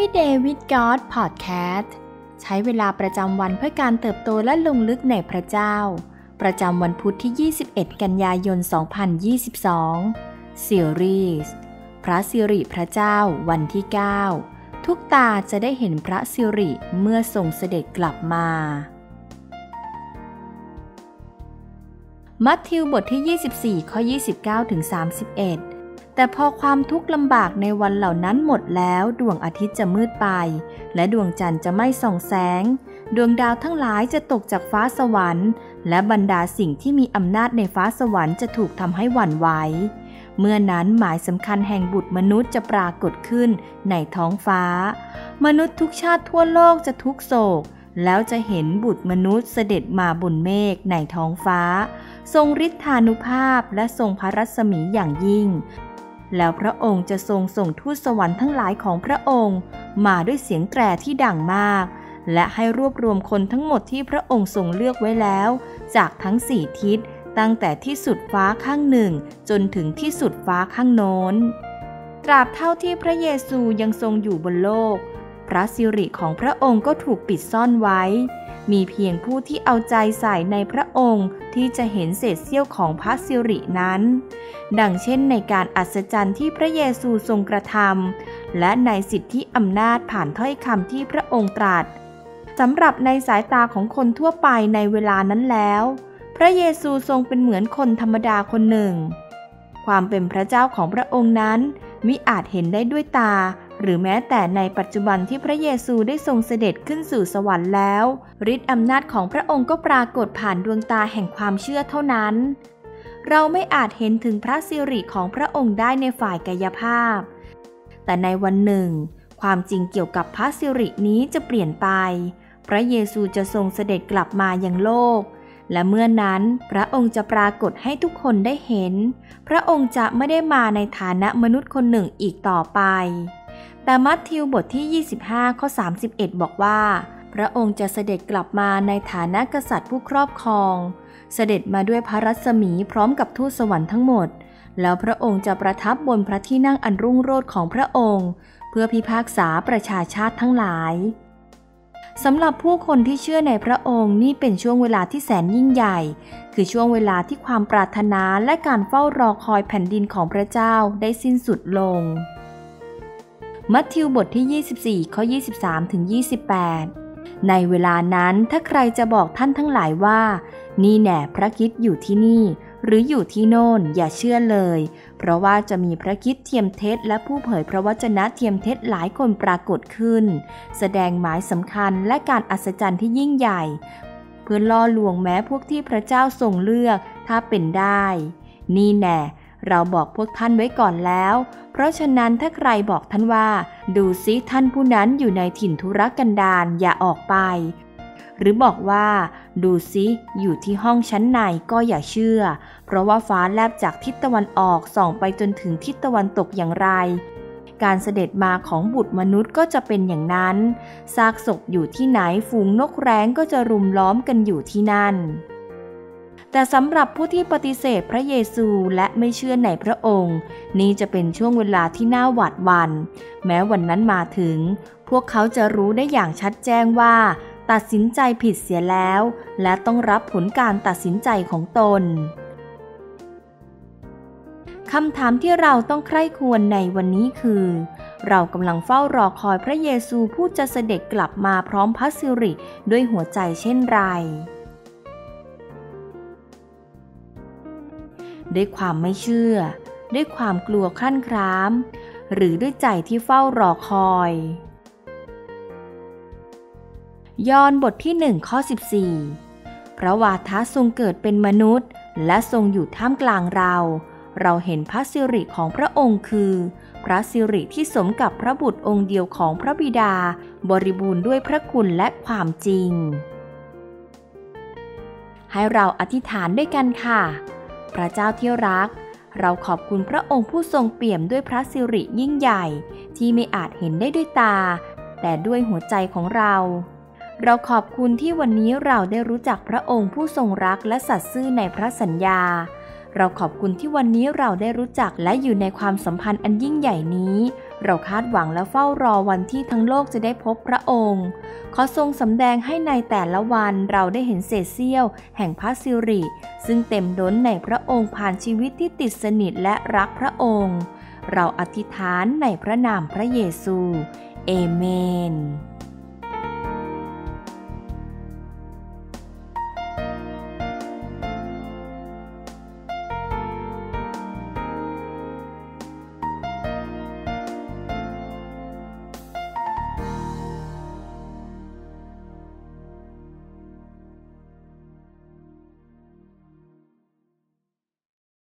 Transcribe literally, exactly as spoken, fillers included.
Everyday with God Podcast ใช้เวลาประจำวันเพื่อการเติบโตและลงลึกในพระเจ้าประจำวันพุธที่ยี่สิบเอ็ดกันยายนสองพันยี่สิบสองซีรีส์พระสิริพระเจ้าวันที่เก้าทุกตาจะได้เห็นพระสิริเมื่อทรงเสด็จกลับมามัทธิวบทที่ยี่สิบสี่ข้อยี่สิบเก้าถึงสามสิบเอ็ดแต่พอความทุกข์ลำบากในวันเหล่านั้นหมดแล้วดวงอาทิตย์จะมืดไปและดวงจันทร์จะไม่ส่องแสงดวงดาวทั้งหลายจะตกจากฟ้าสวรรค์และบรรดาสิ่งที่มีอำนาจในฟ้าสวรรค์จะถูกทำให้หวั่นไหวเมื่อนั้นหมายสำคัญแห่งบุตรมนุษย์จะปรากฏขึ้นในท้องฟ้ามนุษย์ทุกชาติทั่วโลกจะทุกโศกแล้วจะเห็นบุตรมนุษย์เสด็จมาบนเมฆในท้องฟ้าทรงฤทธานุภาพและทรงพระรัศมีอย่างยิ่งแล้วพระองค์จะทรงส่งทูตสวรรค์ทั้งหลายของพระองค์มาด้วยเสียงแตรที่ดังมากและให้รวบรวมคนทั้งหมดที่พระองค์ทรงเลือกไว้แล้วจากทั้งสี่ทิศตั้งแต่ที่สุดฟ้าข้างหนึ่งจนถึงที่สุดฟ้าข้างโน้นตราบเท่าที่พระเยซูยังทรงอยู่บนโลกพระสิริของพระองค์ก็ถูกปิดซ่อนไว้มีเพียงผู้ที่เอาใจใส่ในพระองค์ที่จะเห็นเศษเสี้ยวของพระสิรินั้นดังเช่นในการอัศจรรย์ที่พระเยซูทรงกระทำและในสิทธิอำนาจผ่านถ้อยคำที่พระองค์ตรัสสำหรับในสายตาของคนทั่วไปในเวลานั้นแล้วพระเยซูทรงเป็นเหมือนคนธรรมดาคนหนึ่งความเป็นพระเจ้าของพระองค์นั้นมิอาจเห็นได้ด้วยตาหรือแม้แต่ในปัจจุบันที่พระเยซูได้ทรงเสด็จขึ้นสู่สวรรค์แล้วฤทธิ์อำนาจของพระองค์ก็ปรากฏผ่านดวงตาแห่งความเชื่อเท่านั้นเราไม่อาจเห็นถึงพระสิริของพระองค์ได้ในฝ่ายกายภาพแต่ในวันหนึ่งความจริงเกี่ยวกับพระสิรินี้จะเปลี่ยนไปพระเยซูจะทรงเสด็จกลับมายังโลกและเมื่อนั้นพระองค์จะปรากฏให้ทุกคนได้เห็นพระองค์จะไม่ได้มาในฐานะมนุษย์คนหนึ่งอีกต่อไปแต่มัทธิวบทที่ยี่สิบห้าข้อสามสิบเอ็ดบอกว่าพระองค์จะเสด็จกลับมาในฐานะกษัตริย์ผู้ครอบครองเสด็จมาด้วยพระรัศมีพร้อมกับทูตสวรรค์ทั้งหมดแล้วพระองค์จะประทับบนพระที่นั่งอันรุ่งโรจน์ของพระองค์เพื่อพิพากษาประชาชาติทั้งหลายสำหรับผู้คนที่เชื่อในพระองค์นี่เป็นช่วงเวลาที่แสนยิ่งใหญ่คือช่วงเวลาที่ความปรารถนาและการเฝ้ารอคอยแผ่นดินของพระเจ้าได้สิ้นสุดลงมัทธิวบทที่ยี่สิบสี่ข้อยี่สิบสามถึงยี่สิบแปดในเวลานั้นถ้าใครจะบอกท่านทั้งหลายว่านี่แน่พระคริสต์อยู่ที่นี่หรืออยู่ที่โน่นอย่าเชื่อเลยเพราะว่าจะมีพระคริสต์เทียมเท็จและผู้เผยพระวจนะเทียมเท็จหลายคนปรากฏขึ้นแสดงหมายสำคัญและการอัศจรรย์ที่ยิ่งใหญ่เพื่อล่อลวงแม้พวกที่พระเจ้าทรงเลือกถ้าเป็นได้นี่แน่เราบอกพวกท่านไว้ก่อนแล้วเพราะฉะนั้นถ้าใครบอกท่านว่าดูซิท่านผู้นั้นอยู่ในถิ่นทุรกันดารอย่าออกไปหรือบอกว่าดูซิอยู่ที่ห้องชั้นในก็อย่าเชื่อเพราะว่าฟ้าแลบจากทิศตะวันออกส่องไปจนถึงทิศตะวันตกอย่างไรการเสด็จมาของบุตรมนุษย์ก็จะเป็นอย่างนั้นซากศพอยู่ที่ไหนฝูงนกแร้งก็จะรุมล้อมกันอยู่ที่นั่นแต่สำหรับผู้ที่ปฏิเสธพระเยซูและไม่เชื่อในพระองค์นี่จะเป็นช่วงเวลาที่น่าหวาดหวั่นแม้วันนั้นมาถึงพวกเขาจะรู้ได้อย่างชัดแจ้งว่าตัดสินใจผิดเสียแล้วและต้องรับผลการตัดสินใจของตนคำถามที่เราต้องใคร่ครวญในวันนี้คือเรากำลังเฝ้ารอคอยพระเยซูผู้จะเสด็จกลับมาพร้อมพระสิริด้วยหัวใจเช่นไรด้วยความไม่เชื่อด้วยความกลัวครั่นคร้ามหรือด้วยใจที่เฝ้ารอคอยยอห์นบทที่หนึ่งข้อสิบสี่พระวาทะทรงเกิดเป็นมนุษย์และทรงอยู่ท่ามกลางเราเราเห็นพระสิริของพระองค์คือพระสิริที่สมกับพระบุตรองค์เดียวของพระบิดาบริบูรณ์ด้วยพระคุณและความจริงให้เราอธิษฐานด้วยกันค่ะพระเจ้าที่รักเราขอบคุณพระองค์ผู้ทรงเปี่ยมด้วยพระสิริยิ่งใหญ่ที่ไม่อาจเห็นได้ด้วยตาแต่ด้วยหัวใจของเราเราขอบคุณที่วันนี้เราได้รู้จักพระองค์ผู้ทรงรักและสัตย์ซื่อในพระสัญญาเราขอบคุณที่วันนี้เราได้รู้จักและอยู่ในความสัมพันธ์อันยิ่งใหญ่นี้เราคาดหวังและเฝ้ารอวันที่ทั้งโลกจะได้พบพระองค์ขอทรงสำแดงให้ในแต่ละวันเราได้เห็นเศษเสี้ยวแห่งพระสิริซึ่งเต็มล้นในพระองค์ผ่านชีวิตที่ติดสนิทและรักพระองค์เราอธิษฐานในพระนามพระเยซูเอเมน